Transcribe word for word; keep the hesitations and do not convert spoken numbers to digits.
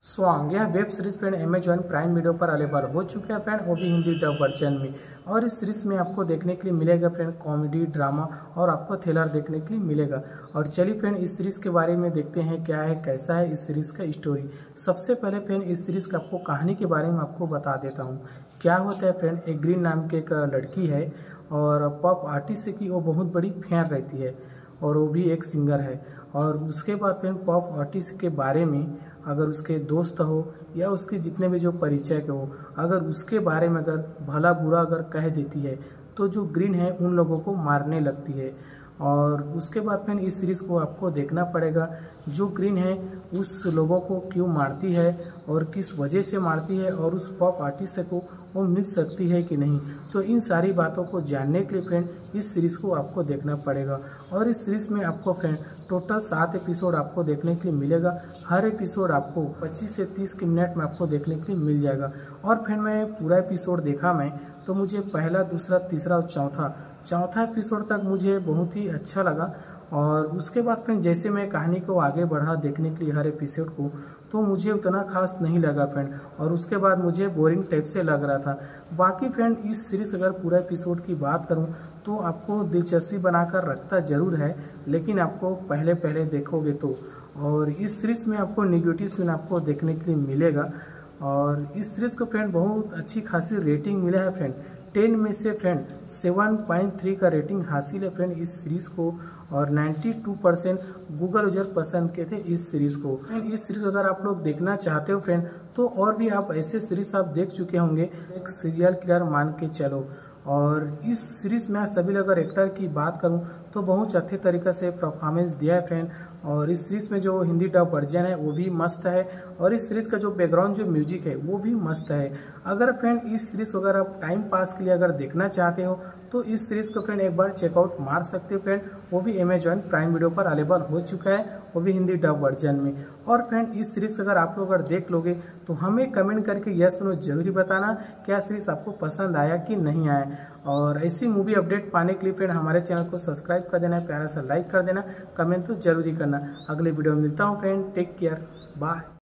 स्वांग यह web series friend Amazon Prime Video पर अवेलेबल हो चुका है फ्रेंड, वो भी हिंदी डब वर्जन में। और इस सीरीज में आपको देखने के लिए मिलेगा फ्रेंड कॉमेडी, ड्रामा और आपको थ्रिलर देखने के लिए मिलेगा। और चलिए फ्रेंड इस सीरीज के बारे में देखते हैं क्या है, कैसा है इस सीरीज का स्टोरी। सबसे पहले फ्रेंड इस सीरीज का आपको कहानी के बारे में आपको बता देता हूँ। क्या होता है फ्रेंड, एक ग्रीन नाम की एक लड़की है और पॉप आर्टिस्ट की वो बहुत बड़ी फैन रहती है और वो भी एक सिंगर है। और उसके बाद फ्रेंड पॉप आर्टिस्ट के बारे में अगर उसके दोस्त हो या उसके जितने भी जो परिचय के हो, अगर उसके बारे में अगर भला बुरा अगर कह देती है तो जो ग्रीन है उन लोगों को मारने लगती है। और उसके बाद फ्रेंड इस सीरीज़ को आपको देखना पड़ेगा जो ग्रीन है उस लोगों को क्यों मारती है और किस वजह से मारती है और उस पॉप आर्टिस्ट को वो मिल सकती है कि नहीं। तो इन सारी बातों को जानने के लिए फ्रेंड इस सीरीज़ को आपको देखना पड़ेगा। और इस सीरीज़ में आपको फ्रेंड टोटल सात एपिसोड आपको देखने के लिए मिलेगा। हर एपिसोड आपको पच्चीस से तीस के मिनट में आपको देखने के लिए मिल जाएगा। और फिर मैं पूरा एपिसोड देखा मैं तो मुझे पहला, दूसरा, तीसरा और चौथा चौथा एपिसोड तक मुझे बहुत ही अच्छा लगा। और उसके बाद फ्रेंड जैसे मैं कहानी को आगे बढ़ा देखने के लिए हर एपिसोड को, तो मुझे उतना खास नहीं लगा फ्रेंड। और उसके बाद मुझे बोरिंग टाइप से लग रहा था। बाकी फ्रेंड इस सीरीज़ अगर पूरा एपिसोड की बात करूं तो आपको दिलचस्पी बनाकर रखता ज़रूर है, लेकिन आपको पहले पहले देखोगे तो। और इस सीरीज़ में आपको नेगेटिव सीन आपको देखने के लिए मिलेगा। और इस सीरीज़ को फ्रेंड बहुत अच्छी खासी रेटिंग मिला है फ्रेंड। टेन में से फ्रेंड सेवन पॉइंट थ्री का रेटिंग हासिल है फ्रेंड इस सीरीज़ को। और ninety two percent Google user पसंद किए थे इस सीरीज़ को। फ्रेंड इस सीरीज़ अगर आप लोग देखना चाहते हो फ्रेंड तो और भी आप ऐसे सीरीज़ आप देख चुके होंगे, एक सीरियल किलर मान के चलो। और इस सीरीज़ में सभी अगर एक्टर की बात करूं तो बहुत अच्छे तरीके से परफॉर्मेंस दिया है फ्रेंड। और इस सीरीज़ में जो हिंदी डब वर्जन है वो भी मस्त है। और इस सीरीज़ का जो बैकग्राउंड जो म्यूजिक है वो भी मस्त है। अगर फ्रेंड इस सीरीज़ को अगर आप टाइम पास के लिए अगर देखना चाहते हो तो इस सीरीज़ को फ्रेंड एक बार चेकआउट मार सकते हो फ्रेंड। वो भी अमेजॉन प्राइम वीडियो पर अवेलेबल हो चुका है, वो भी हिंदी डब वर्जन में। और फ्रेंड इस सीरीज़ अगर आप लोग अगर देख लोगे तो हमें कमेंट करके यस नो जरूर बताना क्या सीरीज़ आपको पसंद आया कि नहीं आया। और ऐसी मूवी अपडेट पाने के लिए फ्रेंड हमारे चैनल को सब्सक्राइब कर देना, प्यारा सा लाइक कर देना, कमेंट तो जरूरी करना। अगले वीडियो में मिलता हूँ फ्रेंड, टेक केयर, बाय।